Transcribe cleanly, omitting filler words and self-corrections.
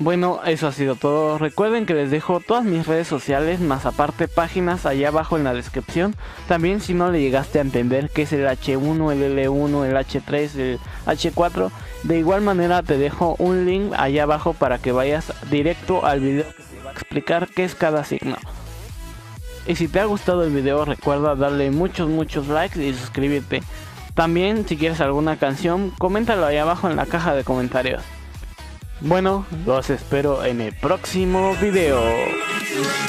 Bueno, eso ha sido todo. Recuerden que les dejo todas mis redes sociales, más aparte páginas allá abajo en la descripción. También si no le llegaste a entender qué es el H1, el L1, el H3, el H4, de igual manera te dejo un link allá abajo para que vayas directo al video que te va a explicar qué es cada signo. Y si te ha gustado el video, recuerda darle muchos likes y suscribirte. También si quieres alguna canción, coméntalo ahí abajo en la caja de comentarios. Bueno, los espero en el próximo video.